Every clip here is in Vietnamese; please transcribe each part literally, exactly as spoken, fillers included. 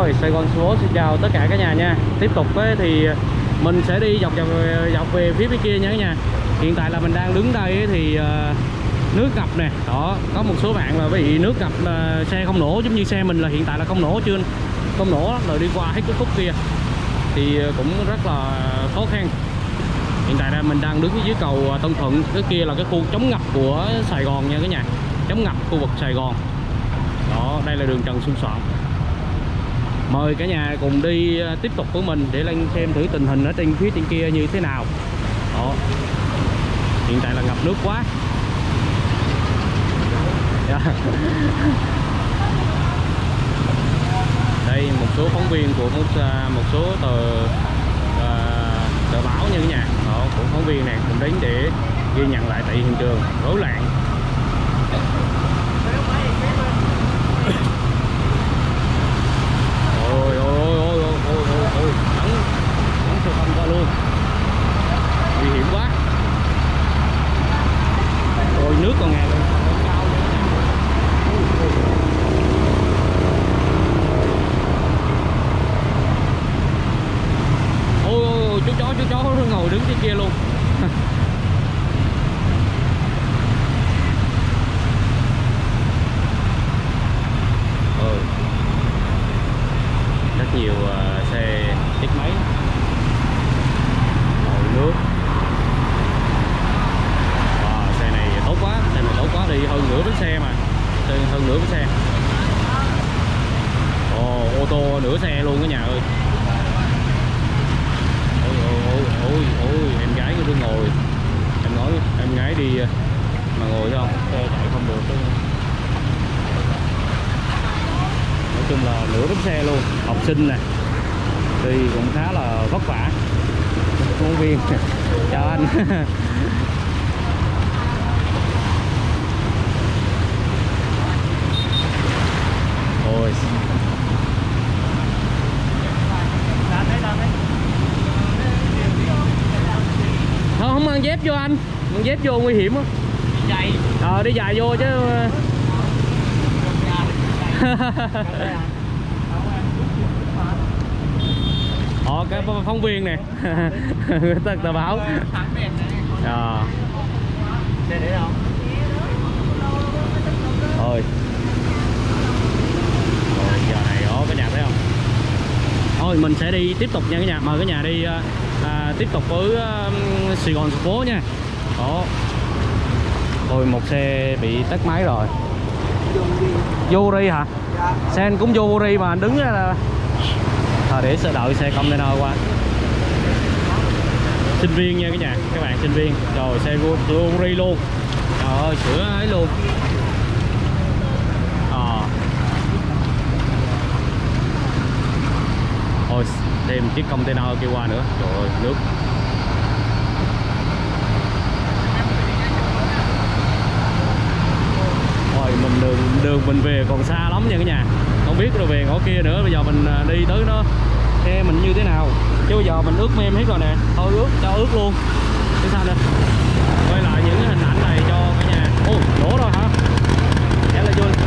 Rồi Sài Gòn số xin chào tất cả cả nhà nha. Tiếp tục ấy, thì mình sẽ đi dọc dọc dọc về phía bên kia nha cả nhà. Hiện tại là mình đang đứng đây ấy, thì uh, nước ngập nè. Đó, có một số bạn là bị nước ngập uh, xe không nổ, giống như xe mình là hiện tại là không nổ chưa, không nổ rồi đi qua hết cái khúc kia thì cũng rất là khó khăn. Hiện tại là mình đang đứng dưới cầu Tân Thuận, cái kia là cái khu chống ngập của Sài Gòn nha cả nhà, chống ngập khu vực Sài Gòn. Đó, đây là đường Trần Xuân Soạn. Mời cả nhà cùng đi tiếp tục của mình để lên xem thử tình hình ở trên phía trên kia như thế nào. Đó, hiện tại là ngập nước quá. Yeah. Đây một số phóng viên của một, một số tờ uh, tờ báo như thế nhà. Đó, của phóng viên này cũng đến để ghi nhận lại tại hiện trường rối loạn. Ôi ôi ôi ôi ôi ôi ôi ôi bắn bắn sâu không qua luôn, nguy hiểm quá. Ôi nước còn ngàn lên cao nữa. Ôi ôi ôi chú chó chú chó ngồi đứng trên kia luôn. Ôi rất nhiều uh, xe chết máy ngồi nước. Wow, xe này tốt quá, xe này tốt quá, đi hơn nửa bánh xe mà, hơn nửa bánh xe. Ồ, ô tô nửa xe luôn cả nhà ơi. Ôi ôi ôi ôi, em gái cứ ngồi, em nói em gái đi mà ngồi không, xe chạy không được. Nói chung là nửa bánh xe luôn. Học sinh nè thì cũng khá là vất vả. Phóng viên chào anh. Ôi không, không mang dép vô anh, mang dép vô nguy hiểm á. Đi giày. Ờ đi giày vô chứ. Họ cái phóng viên nè. Tờ, tờ báo. À. Xe để đâu? Thôi. Rồi giờ này có cái nhà thấy không? Thôi mình sẽ đi tiếp tục nha cả nhà, mời cả nhà đi à, tiếp tục với uh, Sài Gòn phố nha. Đó. Rồi một xe bị tắt máy rồi. Vô ri hả? Dạ. Xe anh cũng vô ri mà anh đứng ra là à, để sẽ đợi xe container qua. Sinh viên nha cả nhà, các bạn sinh viên. Rồi xe vô ri luôn. Trời ơi, sửa ấy luôn. À. Ôi, thêm chiếc container kia qua nữa. Trời ơi, nước. Rồi mình đường đường mình về còn xa lắm nha cả nhà. Không biết rồi về ngõ kia nữa, bây giờ mình đi tới nó xe mình như thế nào. Chứ bây giờ mình ướt mem hết rồi nè. Thôi ướt, cho ướt luôn. Thế sao đây? Quay lại những cái hình ảnh này cho cả nhà. Ôi, đổ rồi hả? Dạ là vui.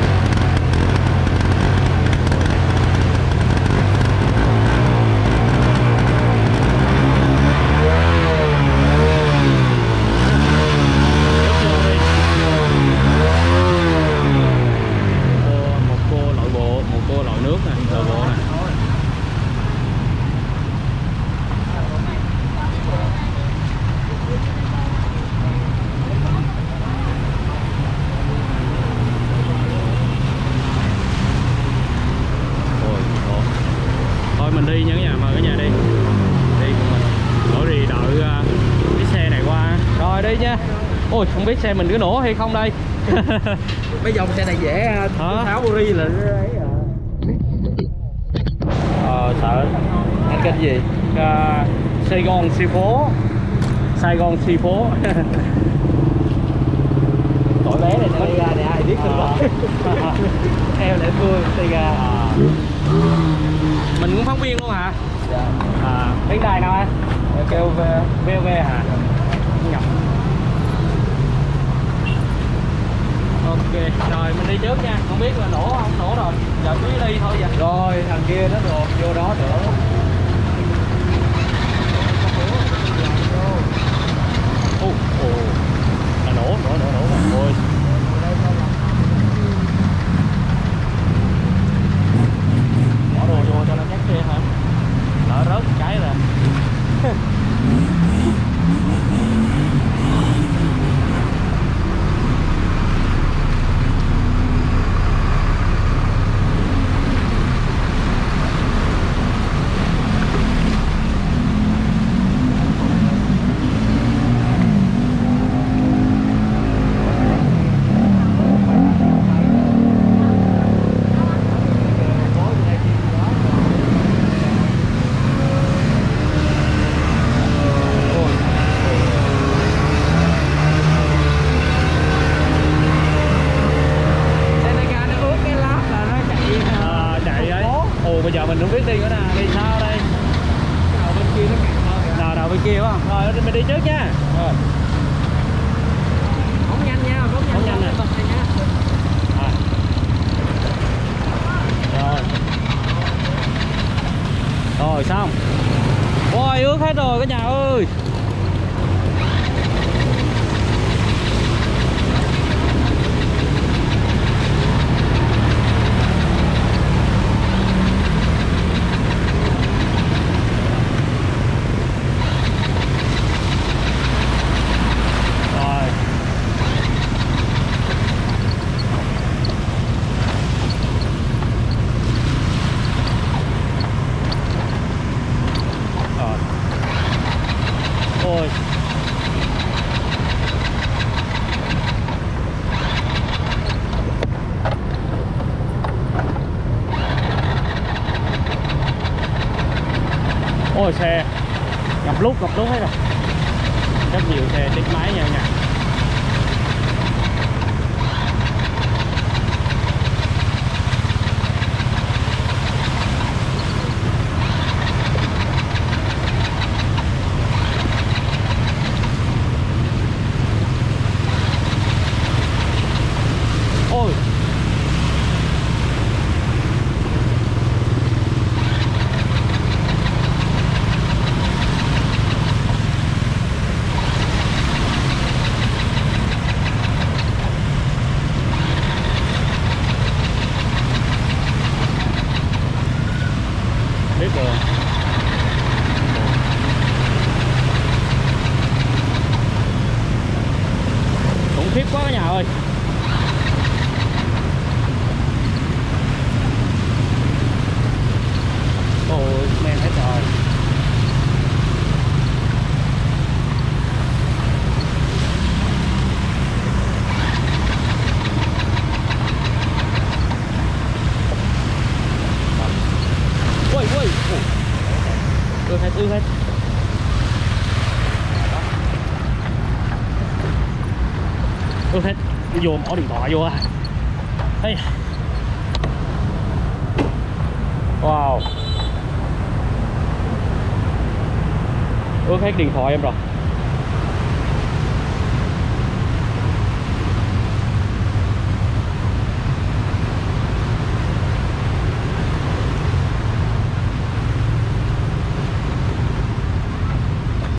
Mình đi nha cả nhà, mời cả nhà đi đi cùng mình. Đổ đi đợi uh, cái xe này qua rồi đi nha. Ôi không biết xe mình có nổ hay không đây. Mấy dòng xe này dễ tháo buri là ấy à. Ờ sợ anh kênh gì uh, Sài Gòn xì phố, Sài Gòn xì phố. Tội bé này tay ga này ai biết không đó. Theo để vui tay ga. À. Mình cũng phóng viên luôn hả? Dạ. À, tiếng đài nào anh? Kêu vê o vê hả? Nhập. Ok, rồi mình đi trước nha. Không biết là nổ không nổ rồi. Giờ cứ đi thôi vậy. Rồi thằng kia nó đột vô đó nữa. Ồ, ồ. À, nổ, nổ, nổ, nổ. Ôi. Bỏ đồ vô cho nó chắc kia hả? Lỡ rớt cái là bây giờ mình không biết đi nữa nè, đi sao đây? Đầu bên kia nó cạn hơn. Nào đầu bên kia quá. Rồi mình đi trước nha. Rồi. Không nhanh nha, không nhanh, không nhanh nè. nha. À. Rồi. Rồi xong. Ôi ướt hết rồi cả nhà ơi. Ôi. Ôi xe ngập lúc ngập lúc hết rồi. Rất nhiều xe chết máy nha nha. Ôi. Biết rồi. Khủng khiếp quá cả nhà ơi. Ôi men hết rồi. Ui ui. Ưa hết ưa hết. Ưa hết. Vô bỏ điện thoại vô à. Hey. Wow. Ướt hết điện thoại em rồi.